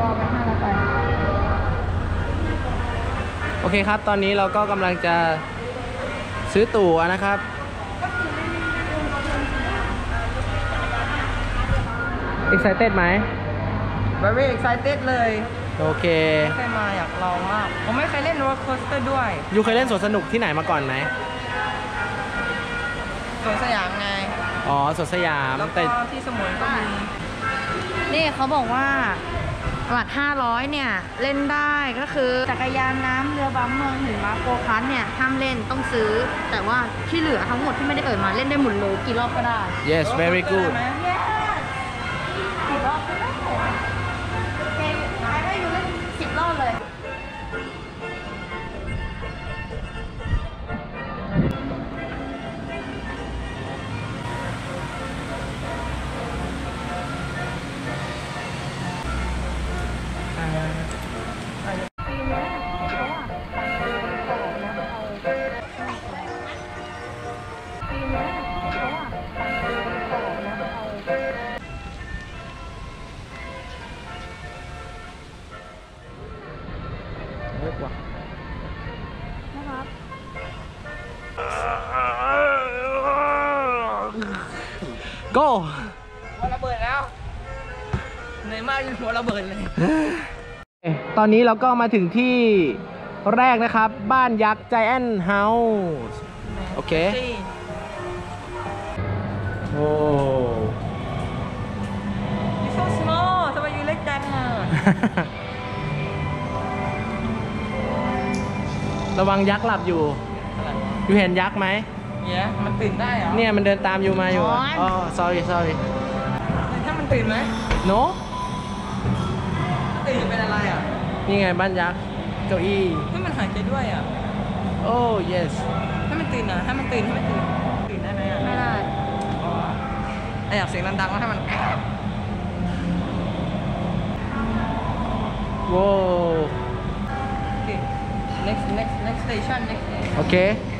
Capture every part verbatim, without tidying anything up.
ไปห้าร้อยไปโอเคครับตอนนี้เราก็กำลังจะซื้อตั๋วนะครับ excited ไหม very excited เลยโอเคไม่เคยมาอยากลองมากผมไม่เคยเล่นโรลเลอร์โคสเตอร์ด้วยยูเคยเล่นสวนสนุกที่ไหนมาก่อนไหมสวนสยามไงอ๋อสวนสยามแล้วก็ที่สมุยก็มีนี่เขาบอกว่าบัตรห้าร้อยเนี่ยเล่นได้ก็คือจักรยานน้ำเรือบัมเมืองหิมะโกคัสเนี่ยห้ามเล่นต้องซื้อแต่ว่าที่เหลือทั้งหมดที่ไม่ได้เอ่ยมาเล่นได้หมดเลยกี่รอบก็ได้ yes very good กี่รอบก็ได้โอเคให้อยู่เล่นสิบรอบเลย go หัวระเบิดแล้วเหนื่อยมากหัวระเบิดเลยตอนนี้เราก็มาถึงที่แรกนะครับบ้านยักษ์ Giant House โอเคโอ้ you so small ทำไมอยู่เล็กจังอ่ะระวังยักษ์หลับอยู่อยู่เห็นยักษ์ไหมเนี่ยมันตื่นได้เหรอเนี่ยมันเดินตามอยู่มาอยู่อ๋อ sorry sorry ถ้ามันตื่นไหม no ตื่นเป็นอะไรอ่ะนี่ไงบ้านยักษ์เก้าอี้ให้มันหายใจด้วยอ่ะโอ้ yes ให้มันตื่นนะให้มันตื่นให้มันตื่นตื่นได้ไหมอ่ะไม่ได้อ๋ออยากเสียงดังๆแล้วให้มันโว้โอเค next next next station next station โอเค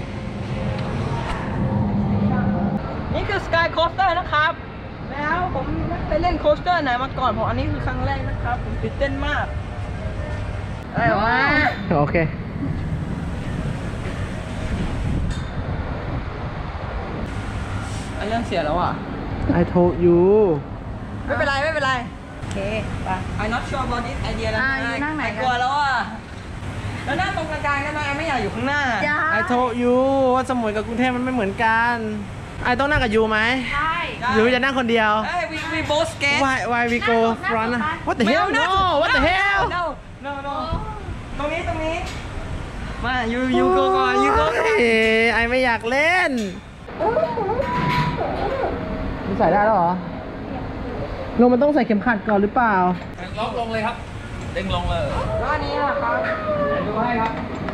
นี่คือ Sky Coaster นะครับแล้วผมไม่ไปเล่นโคสเตอร์ไหนมาก่อนเพราะอันนี้คือครั้งแรกนะครับผมตื่นเต้นมากอะไรวะโอเคไอ้ยังเสียแล้วอ่ะ I told you ไม่เป็นไรไม่เป็นไรโอเคไป I'm not sure about this idea แล้วนะไอ้กลัวแล้วอ่ะแล้วนั่งตรงกลางๆได้ไหมไม่อยากอยู่ข้างหน้า I told you ว่าสมุยกับกรุงเทพมันไม่เหมือนกันไอต้องนั่งกับยูไหมใช่ยูจะนั่งคนเดียวเฮ้ย we we both scared why why we go front what the hell no what the hell no no no ตรงนี้ตรงนี้มายูยูโกก่อนยูโกก่อนไอไม่อยากเล่นมันใส่ได้แล้วเหรอลงมันต้องใส่เข็มขัดก่อนหรือเปล่าล็อกลงเลยครับเด้งลงเลยแล้วอันนี้ล่ะครับดูให้ครับ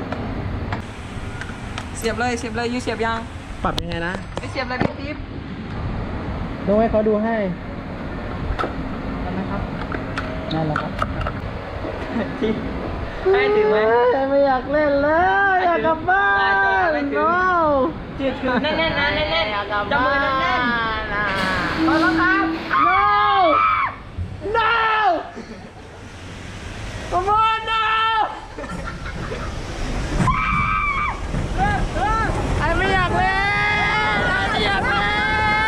เสียบเลยเสียบเลยยูเสียบยังปรับยังไงนะไม่เสียบเลยพี่ติ๊บดูให้เขาดูให้ได้ไหมครับได้แล้วครับที่ให้ถือไหมไม่อยากเล่นแล้วอยากกลับบ้านโน้ถือถือแน่นๆนะแน่นๆจับมือแน่นๆพอแล้วครับ no no come on no ไอไม่อยากเล่นไอไม่อยากเล่น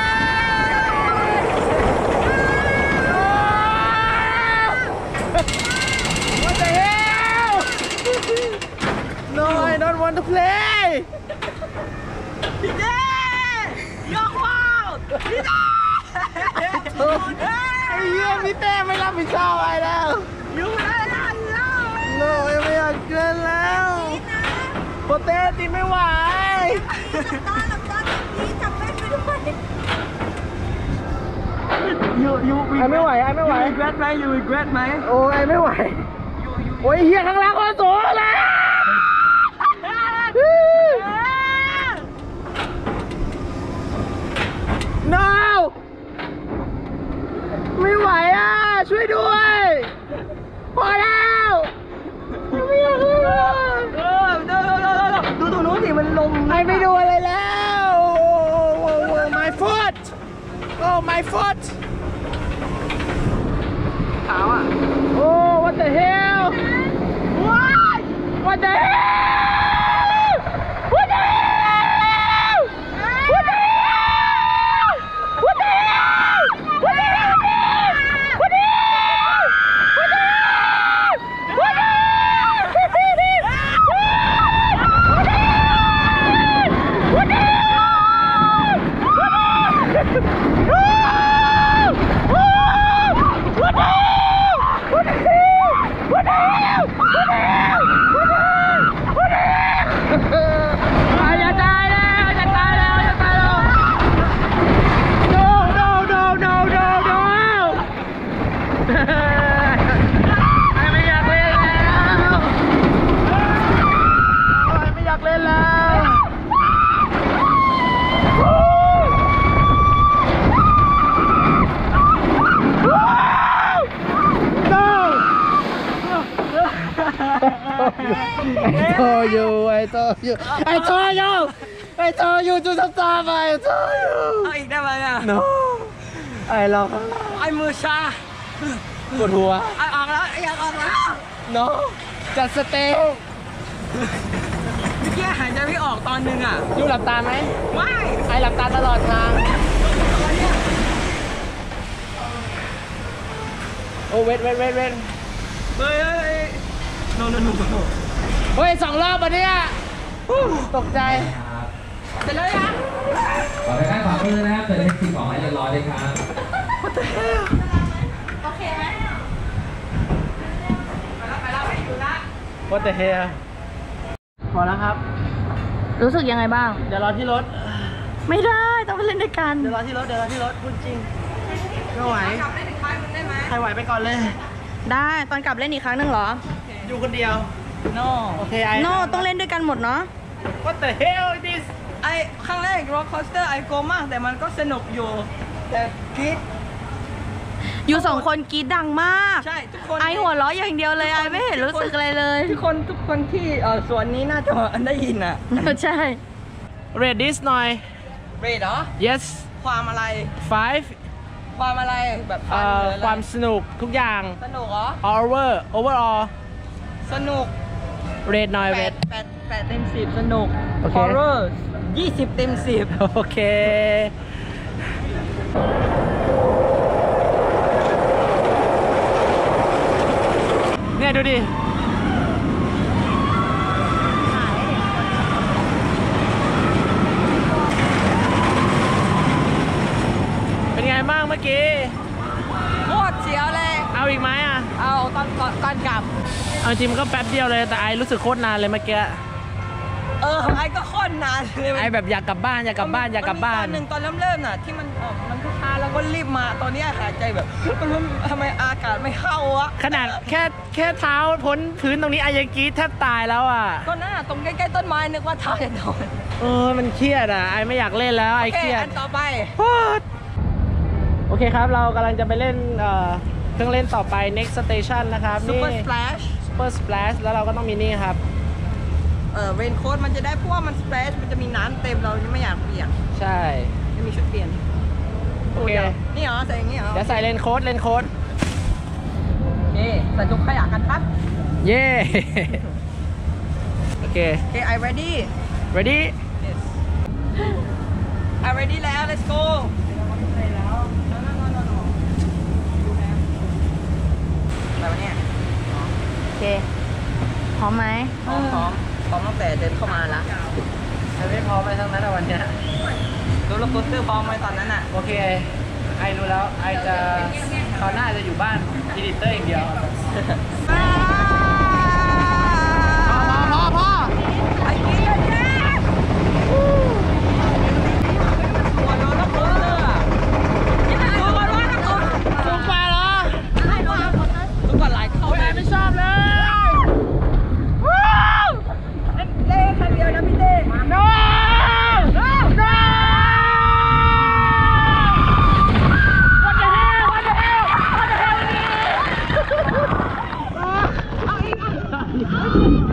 What the hell No I don't want to play พี่เจ้ยกว้าวพี่เจ้ไอ้เหี้ยพี่เต้ไม่รับผิดชอบอะไรแล้วอยู่ได้แล้ว No ไม่อยากเล่นแล้วโปเต้ตีไม่ไหวตาหลับตาพี่จำเป็นไปด้วยยูยูไอไม่ไหวไอไม่ไหวยู regret ไหมยู regret ไหมโอ้ไอไม่ไหวโอ้ยเฮียข้างล่างโคตรสูงเลย No ไม่ไหวอ่ะช่วยด้วยพอแล้วไม่อยากเลยเออเดินดูตรงนู้นสิมันลงไอไม่ดูอะไรแล้ว my foot oh my foot ขาวอ่ะโอ้ what the ไอ้ไม่อยากเล่นแล้วโอ้ยไม่อยากเล่นแล้ว I told you, I told you, I told you, I told you to stop, I told you. เอาอีกได้ไหมอ่ะ No, I love ไอ้มือชาปวดหัวไอ้ออกแล้วไอ้อยากออกแล้ว No, just stay. เมื่อกี้หายใจไม่ออกตอนนึงอ่ะยูหลับตาไหมไม่ไอหลับตาตลอดทาง โอ้เวทเวทเวทเวทเฮ้ยโนโนโนโนเฮ้ยสองรอบวันนี้ตกใจเสร็จแล้วยังขอไปด้านขวามือนะครับเปิดเลขสิบสองให้เรียบร้อยเลยครับโอเคไหมไปแล้วไปแล้วไม่อยู่ละ What the hell พอแล้วครับรู้สึกยังไงบ้างเดี๋ยวรอที่รถไม่ได้ต้องไปเล่นด้วยกันเดี๋ยวรอที่รถ เดี๋ยวรอที่รถพูดจริงไม่ไหวกลับได้ถึงท้ายมึงได้ไหมใครไหวไปก่อนเลยได้ตอนกลับเล่นอีกครั้งหนึ่งเหรออยู่คนเดียวโนโอเคไอโน่ต้องเล่นด้วยกันหมดเนาะ What the hell is this ไอ้ครั้งแรก roller coaster ไอ้โกมากแต่มันก็สนุกอยู่ แต่กรี๊ดอยู่สองคนกรีดดังมากใช่ทุกคนไอหัวเราะอย่างเดียวเลยไอไม่เห็นรู้สึกอะไรเลยทุกคนทุกคนที่เออสวนนี้น่าจะได้ยินอ่ะใช่ Rate this หน่อยเรดเหรอ Yes ความอะไร five ความอะไรแบบเอ่อความสนุกทุกอย่างสนุกเหรอ over overall สนุก Rate หน่อยแปด Rate แปดแปดเต็มสิบสนุกโอเค horror ยี่สิบเต็มสิบโอเค เนี่ยดูดิ เป็นไงบ้างเมื่อกี้โคตรเสียวเลยเอาอีกไหมอ่ะเอาตอนตอนตอนกลับเอาจริงมันก็แป๊บเดียวเลยแต่ไอรู้สึกโคตรนานเลยเมื่อกี้เออไอ้ก็โคตรนานเลยไอแบบอยากกลับบ้านอยากกลับบ้านอยากกลับบ้านมัมีตอนหนึ่งตอนเริ่มเริ่มๆน่ะที่มันออกมันก็ช้าแล้วก็รีบมาตอนนี้หายใจแบบมันทำไมอากาศไม่เข้าวะขนาดแค่แค่เท้าพ้นพื้นตรงนี้ไอยังกรี๊ดแทบตายแล้วอ่ะก็น่าตรงใกล้ๆต้นไม้นึกว่าเท้าจะโดนเออมันเครียดอ่ะไอไม่อยากเล่นแล้วไอโอเคเครียดอันต่อไปโอเคครับเรากำลังจะไปเล่นเอ่อเครื่องเล่นต่อไป next station นะครับ Super นี่ Splash Super Splash แล้วเราก็ต้องมีนี่ครับเออเรนโค้ดมันจะได้เพราะว่ามันสเปรชมันจะมีน้ำเต็มเราจะไม่อยากเปียกใช่ไม่มีชุดเปลี่ยนโอเคนี่เหรอใส่อย่างนี้เหรอเดี๋ยวใส่เลนโค้ดเลนโค้ดโอเคใส่ถุงขยะกันครับเย้ โอเคโอเค I ready ready yes I ready แล้ว let's go อะไรวะเนี่ยโอเค พร้อมไหมพร้อมพร้อมพร้อมตั้งแต่เดินเข้ามาละไอไม่พร้อมไปทั้งนั้นอะวันเนี้ยโรลเลอร์โคสเตอร์พร้อมไหมตอนนั้นอ่ะโอเคไอรู้แล้วไอจะคราวหน้าจะอยู่บ้านอีดิเตอร์อย่างเดียวพอพอพอไอ้กินกันแน่หัวโรลเลอร์โคสเตอร์อะสูงกว่าร้อยนะคุณสูงกว่าเหรอสูงกว่าหลายเท่าโอ้ยไอไม่ชอบเลยเต้คันเดียวนะพี่เต้ no no no what the hell what the hell what the hell is this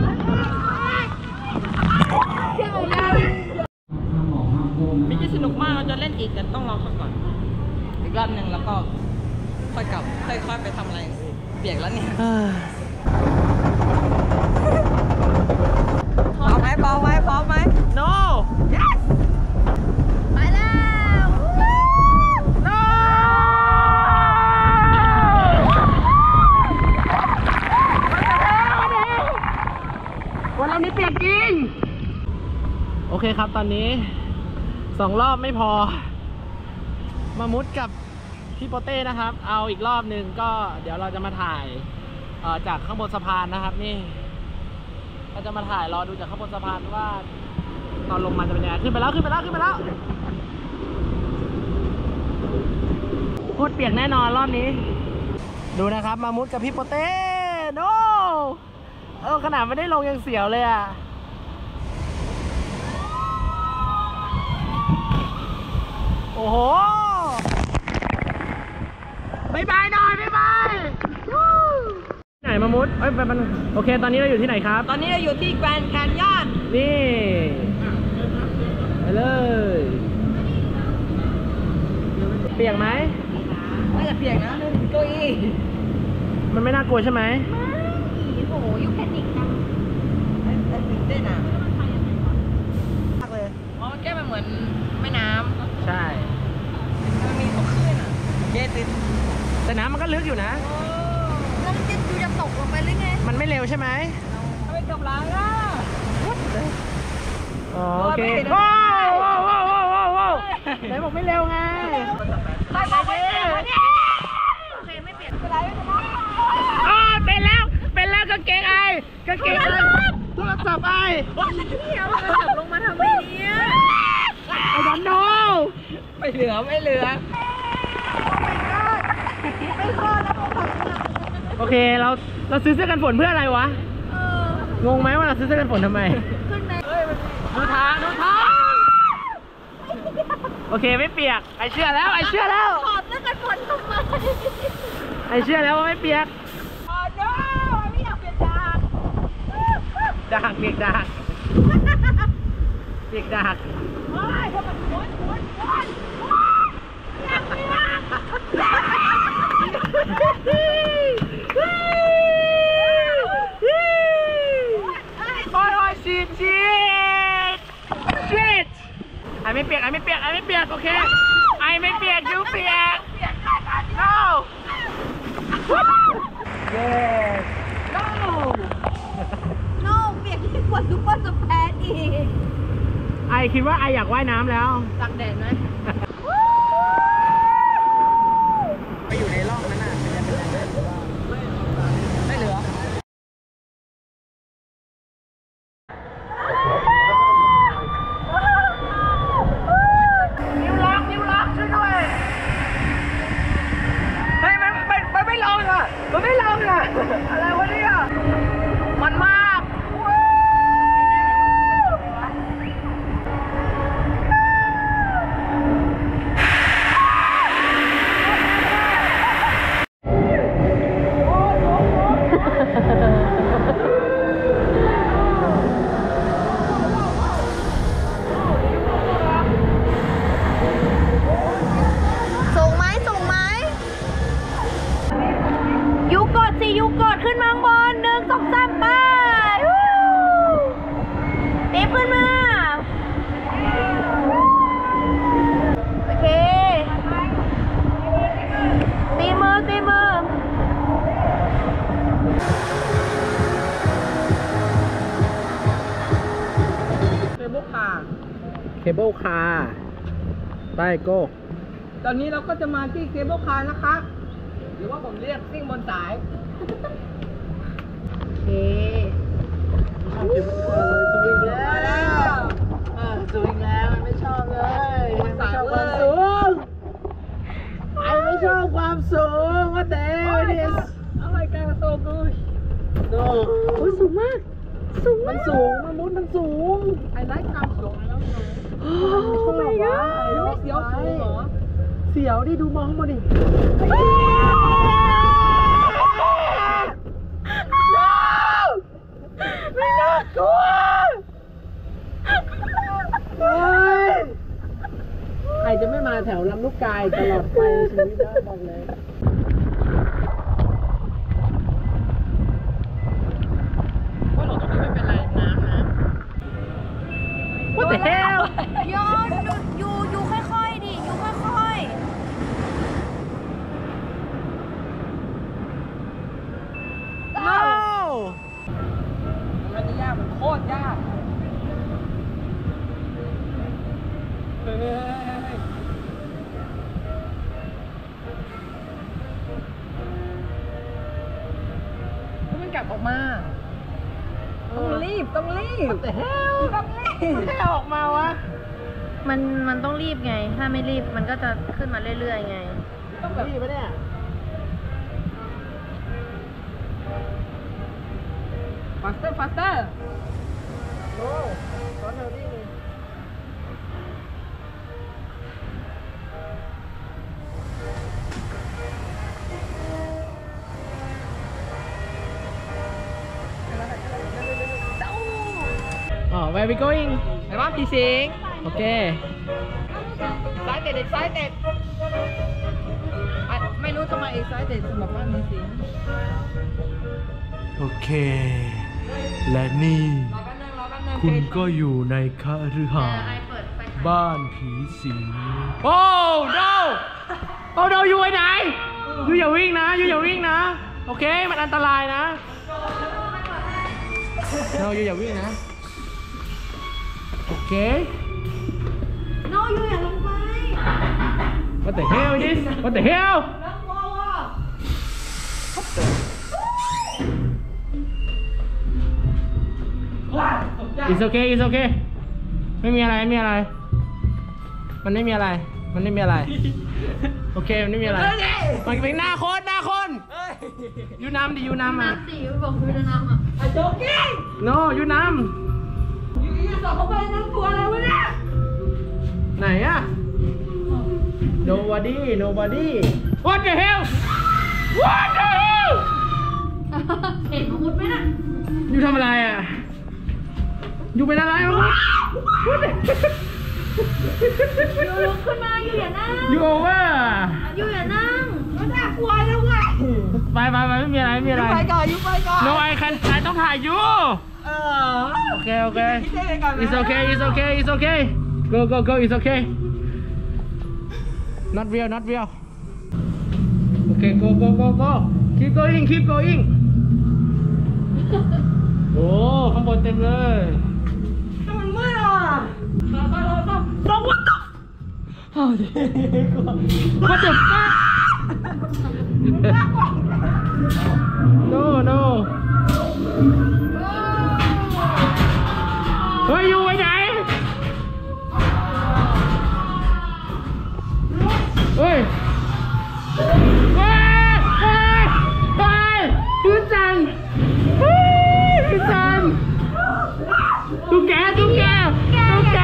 ไม่ใช่สนุกมากเราจะเล่นอีกแต่ต้องรอเขาก่อน อีกรอบหนึ่งแล้วก็ค่อยกลับค่อยๆไปทำอะไรอย่างอื่นเปียกแล้วเนี่ยพร้อมไหมพร้อมไหมพร้อมไหม no yes ไปแล้ว no วันเรานี้เปียกจริงโอเคครับตอนนี้สองรอบไม่พอ มามุดกับพี่โปเต้นะครับ เอาอีกรอบหนึ่งก็เดี๋ยวเราจะมาถ่ายเอ่อจากข้างบนสะพานนะครับนี่เราจะมาถ่ายรอดูจากข้างบนสะพานว่าตอนลงมาจะเป็นยังไงขึ้นไปแล้วขึ้นไปแล้วขึ้นไปแล้วโคตรเปียกแน่นอนรอบนี้ดูนะครับมามุดกับพี่โปเต้โน้เออขนาดไม่ได้ลงยังเสียวเลยอ่ะโอ้โหบายบายหน่อยบายบายไหนมามุดเอ้ยมันโอเคตอนนี้เราอยู่ที่ไหนครับตอนนี้เราอยู่ที่แกรนด์แคนยอนนี่ไปเลยเปียกไหมไม่จะเปียกนะเดินถึงเก้าอี้มันไม่น่ากลัวใช่ไหมโอ้โหยูแพนิกนะแต่ตื่นเต้นอ่ะมากเลยอ๋อแก้มันเหมือนแม่น้ใช่ำมันมีสองคลื่นอ่ะเกติดแต่น้ำมันก็ลึกอยู่นะแล้วมันจะยูจะตกลงไปหรือไงมันไม่เร็วใช่ไหมทำไมกับล้างอ่ะอ๋อโอเคไม่เห็นนะว้าวว้าวว้าวว้าวว้าวว้าวไหนบอกไม่เร็วไงไปบอกไปเลยโอเคไม่เปลี่ยนไปไหนไปไหนอ๋อเป็นแล้วเป็นแล้วกางเกงไอกางเกงไอโทรศัพท์ไอพี่เอาโทรศัพท์ลงมาทำไมเนี่ยไอ้ดอนโนไม่เหลือไม่เหลือโอเคเราเราซื้อเสื้อกันฝนเพื่ออะไรวะเอองงไหมว่าเราซื้อเสื้อกันฝนทำไมขึ้นในดูทางดูทางโอเคไม่เปียกไอเชื่อแล้วไอเชื่อแล้วถอดเสื้อกันฝนทำไมไอเชื่อแล้วว่าไม่เปียกอ๋อ no ไม่อยากเปลี่ยนจากดากเปียกดากเปียกดากไม่เพราะมันม้วนม้วนม้วนอยากเปลี่ยนโอ้ยโอ้ยชีดชีดชีดไอไม่เปียกไอไม่เปียกไอไม่เปียกโอเคไอไม่เปียกยูเปียก no yes no โน่เปียกยิ่งกว่าซุปเปอร์สแปรดอีกไอคิดว่าไออยากว่ายน้ำแล้วตักแดดไหมไปอยู่ในร่องนั้นน่ะไม่เหลือนิ้วล็อกนิ้วล็อกช่วยด้วยเฮ้ยมันมันมันไม่ลงอ่ะมันไม่ลงอ่ะอะไรวะเนี่ยมันมากสูงไหมสูงไหมยูกดสิยูกดขึ้นมาข้างบนหนึ่งสองสามไปวู้ตีขึ้นมาโอเคตีมือตีมือเคเบิลคาร์เคเบิลคาร์ไปโก้ตอนนี้เราก็จะมาที่เคเบิลคาร์นะครับหรือว่าผมเรียกซิ่งบนสายโอเคสวิงแล้วเออสวิงแล้วไม่ชอบเลยไม่ชอบความสูงไอไม่ชอบความสูงว่าแต่ดิสอะไรกันโซกูดโอ้โอ้ยสูงมาก สูงมัมาน กสูงมันมุดมันสูงไอ้ไลค์ความสูงแล้วโอ้ my god ไม่เสียวสูงเหรอเสียวดิดูมองข้างบนดิไม่น่ากลัวเฮ้ยใครจะไม่มาแถวลำลูกกายตลอดไปชีวิตได้บอกเลยว่าเราตรงนี้ไม่เป็นไรน้ำนะ What the hell โยนยูยูค่อยๆดิยูค่อย No มันไม่ยากมันโคตรยากเฮ้ยเฮ้ยเฮ้ยเฮ้ยแล้วมันกลับออกมา ต้องรีบ ต้องรีบ What the hell ต้องรีบไม่ออกมาวะๆ มันมันต้องรีบไง ถ้าไม่รีบมันก็จะขึ้นมาเรื่อยๆไงต้องแบบนี่ปะเนี่ย faster faster โอ้สอนเธอดิอ๋อ where we going ไปบ้านผีสิงโอเคซ้ายเตะเด็กซ้ายเตะอ่ะไม่รู้ทำไมเอกซ้ายเตะสำหรับบ้านผีสิงโอเค และนี่รอแป๊บนึงรอแป๊บนึงคุณก็อยู่ในคฤหาสน์บ้านผีสิง โอ้ no โอ้ no อยู่ไหนอยู่อย่าวิ่งนะอยู่อย่าวิ่งนะ โอเค มันอันตรายนะ no อยู่อย่าวิ่งนะ โอเค no อยู่อย่าลงไป What the hell is this What the hell It's okay It's okay ไม่มีอะไรไม่มีอะไร มันไม่มีอะไร มันไม่มีอะไร โอเค มันไม่มีอะไร มันเป็นหน้าคนหน้าคนยูนำดิยูนำอ่ะน้ำสีบอกคือจะนำอ่ะไอ้โจ๊กกิ้ง no ยูนอยู่ยี่สองเข้าไปนั่งตัวอะไรวะเนี่ยำไหนอ่ะ nobody nobody What the hell What the hell เห็นมังคุดไหมน่ะยูทำอะไรอ่ะยูเป็นอะไรวะอยู่ลุกขึ้นมาอยู่อย่านั่งยูโอเวอร์อยู่อย่านั่งมันน่ากลัวนะเว้ยไปไปไปไม่มีอะไรไม่มีอะไรไปก่อนอยู่ไปก่อน no I can I ต้องถ่ายยูเออโอเคโอเคพี่เต้ไปก่อนนะ It's okay It's okay It's okay Go go go It's okay Not real Not real Okay go go go go Keep going Keep going โอ้ข้างบนเต็มเลยถ้ามันมืดอ่ะรอรอรอรอรอวัดต่อเอาดิกลัว What the fuck No no เฮ้ยอยู่ไว้ไหนเฮ้ยเฮ้ยเฮ้ยเฮ้ยดูจังเฮ้ยดูจังตุ๊กแกตุ๊กแกตุ๊กแก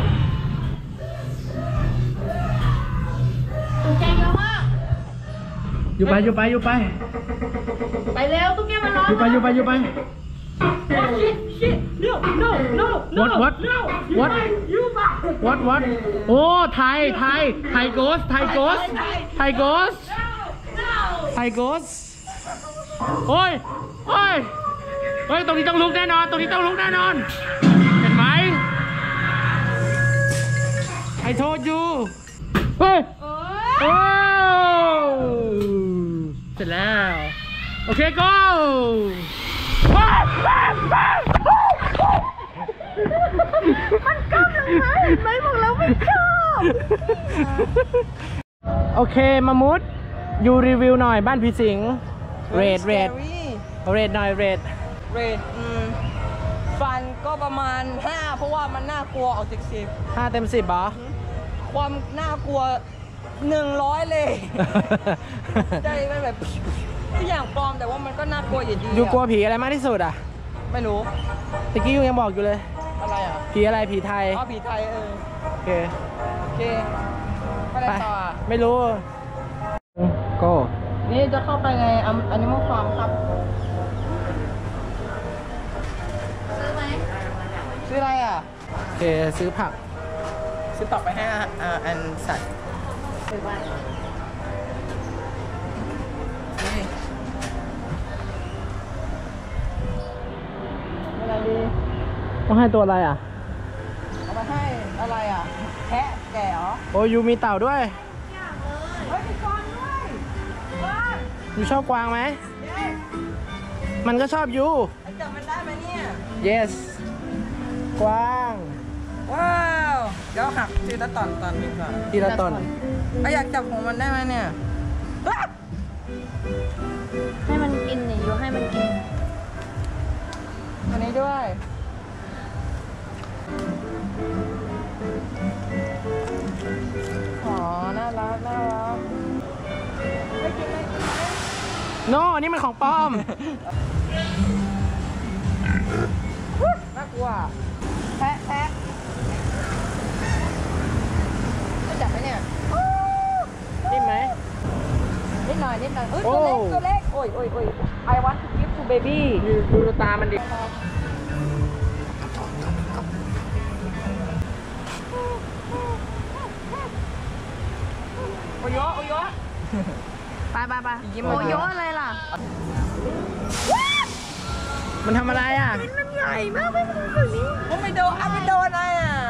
ตุ๊กแกเยอะมากอยู่ไปอยู่ไปอยู่ไปไปเร็วตุ๊กแกมันร้อนอยู่ไปอยู่ไปอยู่ไป shit shit no no no What what What What What โอ้ไทยไทยไทยโกสไทยโกสไทยโกสไทยโกสโอ้ยโอ้ยเฮ้ยตรงนี้ต้องลุกแน่นอนตรงนี้ต้องลุกแน่นอนเห็นไหม I told you เฮ้ยโอ้เสร็จแล้วโอเค go มันกำลังมาเห็นไหมบอกแล้วไม่ชอบโอเคมามุดยูรีวิวหน่อยบ้านผีสิงเรดเรดเรดหน่อยเรดเรดอืมฟันก็ประมาณห้าเพราะว่ามันน่ากลัวออกจากสิบห้าเต็มสิบเหรอความน่ากลัวหนึ่งร้อยเลยใจมันแบบทุกอย่างปลอมแต่ว่ามันก็น่ากลัวอยู่ดียูกลัวผีอะไรมากที่สุดอ่ะไม่รู้ตะกี้ยูยังบอกอยู่เลยอะไรอ่ะผีอะไรผีไทยอ๋อผีไทยเออโอเคโอเคไปอะไรไปต่ออ่ะไม่รู้ก็นี่จะเข้าไปไงอันนี้มันความครับซื้อไหมซื้ออะไรอ่ะโอเคซื้อผักซื้อต่อไปให้อ่าอันสัตว์ซื้อบ้านนี่อะไรดีต้องให้ตัวอะไรอ่ะเอาไปให้อะไรอ่ะแพะแก่เหรอโอ้ยูมีเต่าด้วยเฮ้ยมีกวางด้วยว้ายูชอบกวางไหมเย้มันก็ชอบยูไอ้จับมันได้ไหมเนี่ย yes กวางว้าวเดี๋ยวหักทีละตอนตอนหนึ่งก่อนทีละตนไอ้อยากจับของมันได้ไหมเนี่ยว้าให้มันกินนี่อยู่ให้มันกินอันนี้ด้วย อ๋อ น่ารัก น่ารักไม่กินไม่กินโนอันนี้มันของปลอมากลัวแพะแพะจะจับไหมเนี่ยนิ่มไหมนิดหน่อยนิดหน่อยเอ้ยโอ้ตัวเล็กตัวเล็กโอ้ยโอ้ยโอ้ย I want to give to baby ดูดูตามันดิโอ้ยโยโอ้ยโยไปไปไปยิ้มโอมาโยอะไรล่ะมันทำอะไรอ่ะมันใหญ่มากไม่เป็นแบบนี้โอ้ไม่โดนอ่ะไม่โดนอ่ะ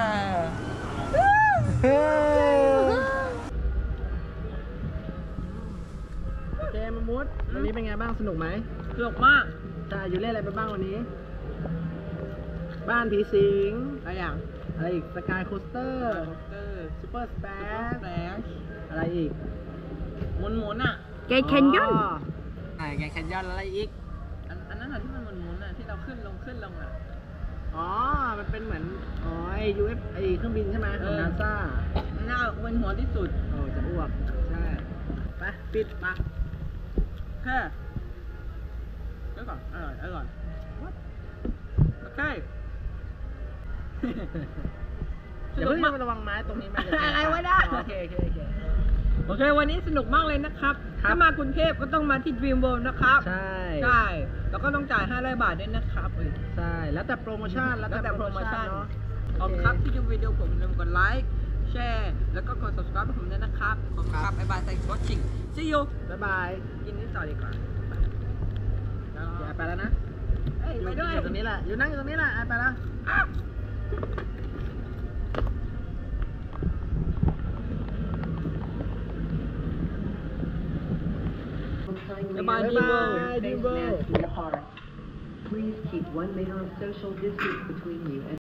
โอเคมามุดวันนี้เป็นไงบ้างสนุกไหมสนุกมากใช่อยู่เล่นอะไรไปบ้างวันนี้ บ้านผีสิงอะไรอย่างอะไรอีกสกายโคสเตอร์เตอร์ซูเปอร์สเปแฟลชอะไรอีกหมุนหมุนๆอ่ะเกย์แคนยอนไอ้แกแคนยอนอะไรอีกอันอันนั้นอ่ะที่มันหมุนหมุนๆอ่ะที่เราขึ้นลงขึ้นลงอ่ะอ๋อ มันเป็นเหมือน อ๋อ ไอ ยู เอฟ ไอเครื่องบินใช่ไหมของนาซาหน้าเป็นหัวที่สุดโอ้จะอ้วก ใช่ ไปปิดมาแค่เดี๋ยวก่อนอร่อยอร่อยโอเคเดี๋ยวเพิ่งมาระวังไม้ตรงนี้มันจะอะไรวะเนี่ยโอเคโอเคโอเคโอเค วันนี้สนุกมากเลยนะครับครับถ้ามากรุงเทพก็ต้องมาที่ Dream World นะครับใช่ใช่ แล้วก็ต้องจ่ายห้าร้อยบาทด้วยนะครับเออใช่ แล้วแต่โปรโมชั่น แล้วแล้วแต่แต่โปรโมชั่นเนาะขอบคุณครับที่ดูวิดีโอผมอย่าลืมกดไลค์แชร์แล้วก็กด subscribe ให้ผมด้วยนะครับขอบคุณครับบ๊ายบาย thanks for watching see you บ๊ายบายกินนี่ต่อดีกว่าแล้วอย่าไปแล้วนะเอ้ยอยู่ไปด้วยอยู่ตรงนี้แหละ อยู่นั่งอยู่ตรงนี้แหละอ่ะไปแล้ว Bye bye, Dream World. Bye, Dream World. Please keep one meter of social distance between you and